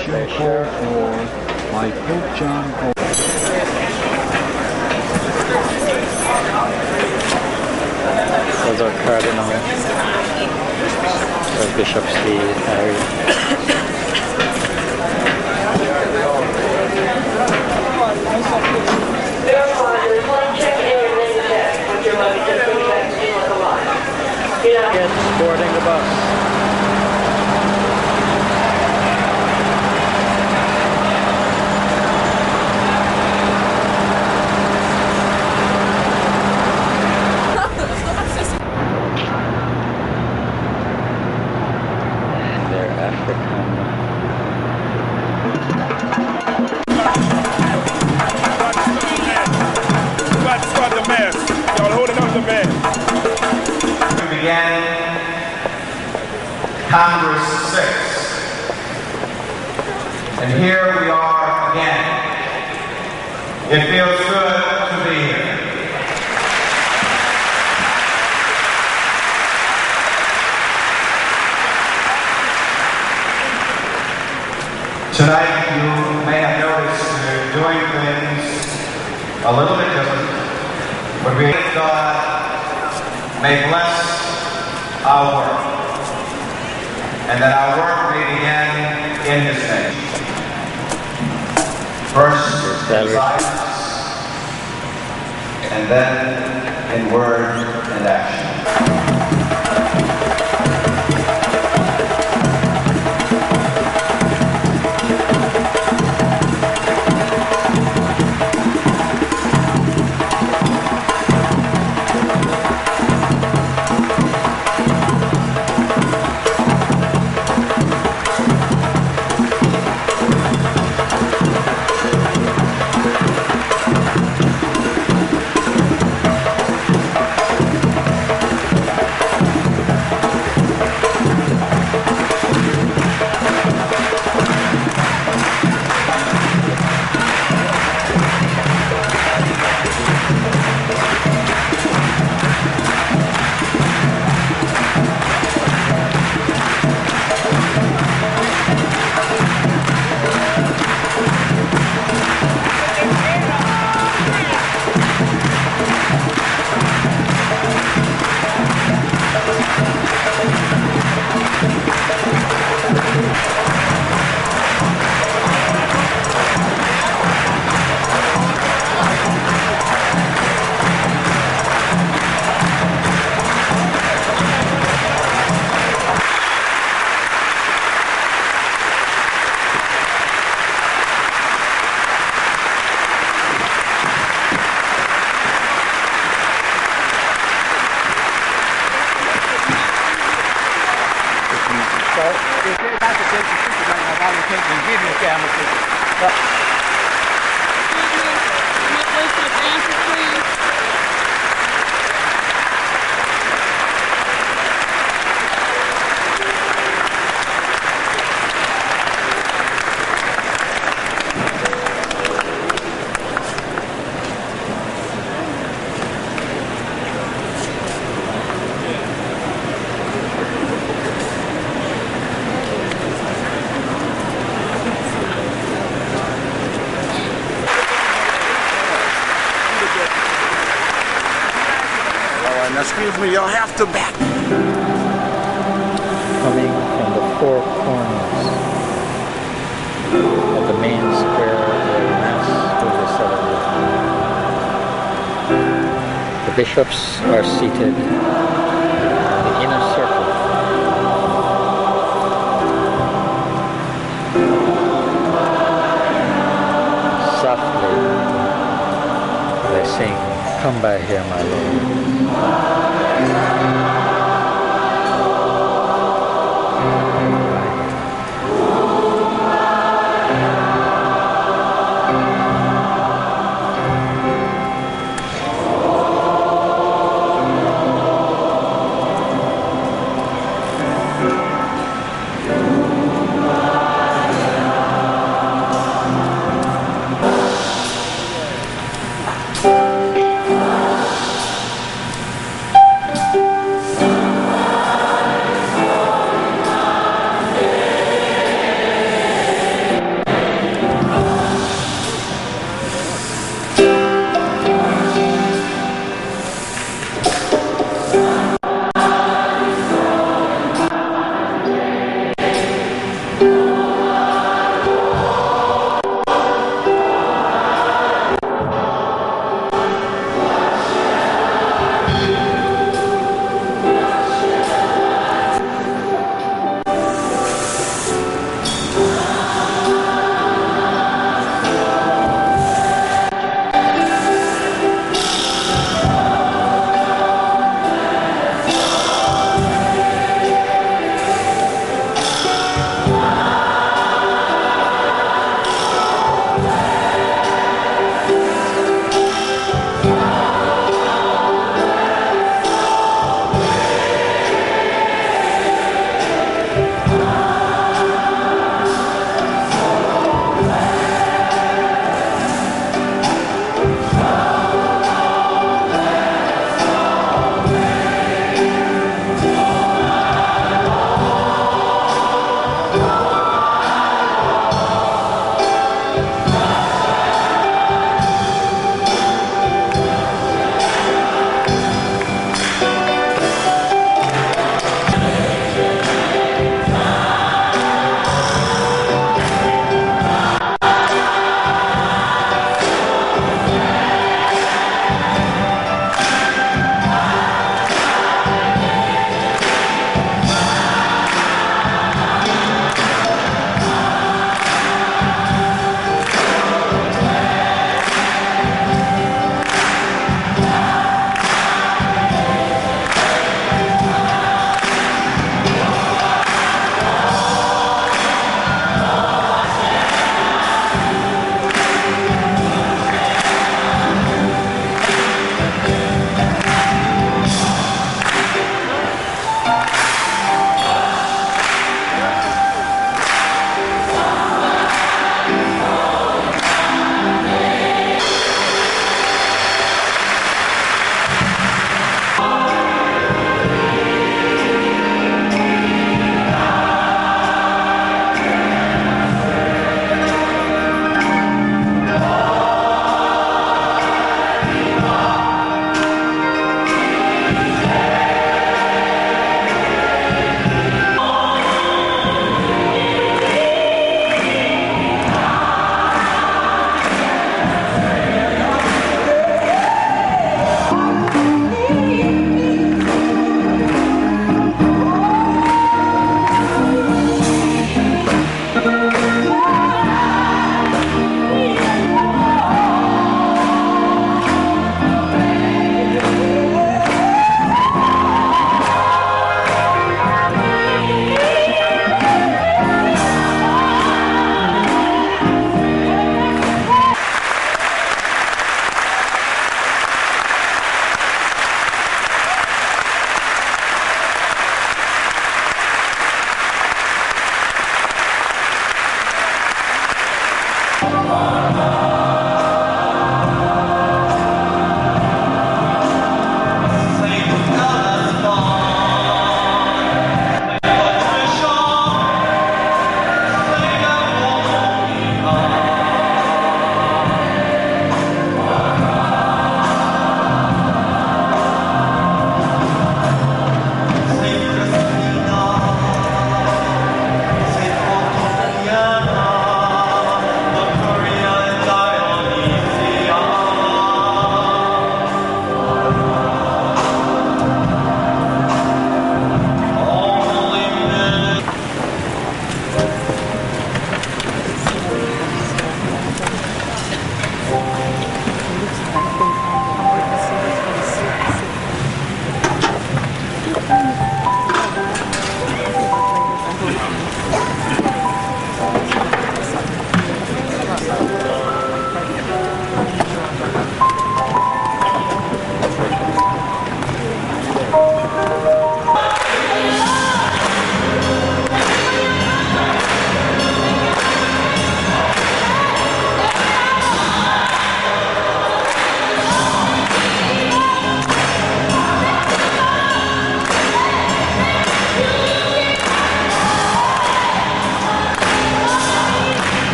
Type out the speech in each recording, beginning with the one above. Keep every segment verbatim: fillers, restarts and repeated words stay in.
Special call for my Pope John Paul. Those are cardinals. Those bishops, the Harry. Kids boarding the bus. Congress six. And here we are again. It feels good to be here. Tonight you may have noticed we're doing things a little bit different. But we ask God may bless our work, and that our work may begin in His name. First in silence, and then in word and action. Excuse me, you'll have to back. Coming from the four corners of the main square where Mass will be celebrated. The bishops are seated in the inner circle. Softly, they sing, "Come by here, my Lord."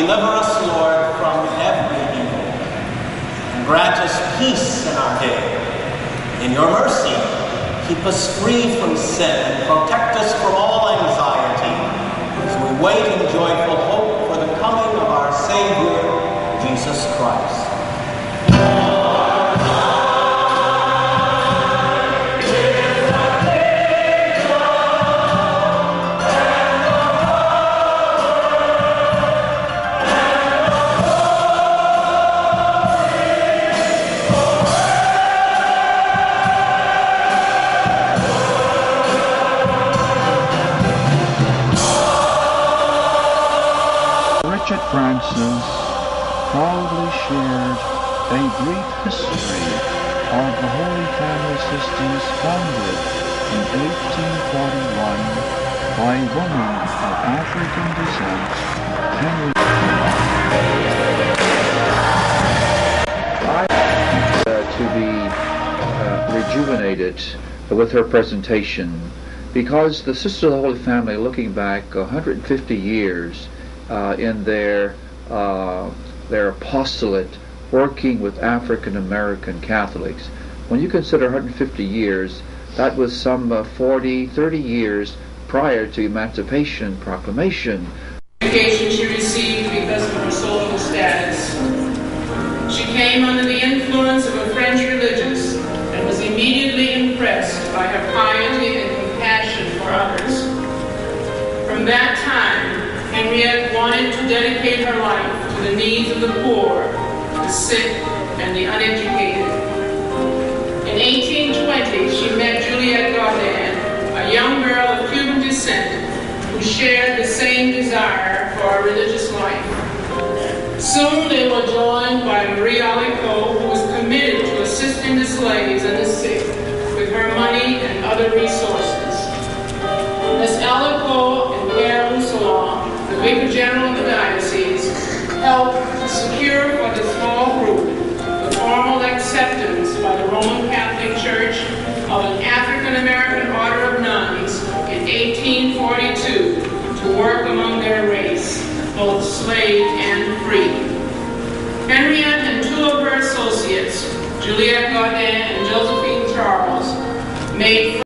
Deliver us, Lord, from every evil, and grant us peace in our day. In your mercy, keep us free from sin and protect us from all anxiety as we wait in joyful hope for the coming of our Savior, Jesus Christ. Richard Francis proudly shared a brief history of the Holy Family Sisters founded in eighteen forty-one by a woman of African descent, Henry. Uh, to be uh, rejuvenated with her presentation, because the Sisters of the Holy Family, looking back one hundred fifty years uh, in their uh, their apostolate, working with African American Catholics. When you consider one hundred fifty years, that was some uh, forty, thirty years prior to Emancipation Proclamation. Education she received because of her social status. She came under the influence of a French religious and was immediately impressed by her piety and compassion for others. From that time, Henriette wanted to dedicate her life to the needs of the poor, the sick, and the uneducated. In eighteen twenty, she met Juliette Gaudin, a young girl of Cuban descent who shared the same desire for a religious life. Soon they were joined by Marie Alico, who was committed to assisting the slaves and the sick with her money and other resources. Miss Alico and Père Rousselon, the Vicar General of the diocese, helped secure for the small group the formal acceptance by the Roman Catholic Church of an African American order of nuns in eighteen forty-two to work among their race, both slave and free. Henriette and two of her associates, Juliette Gaudin and Josephine Charles, made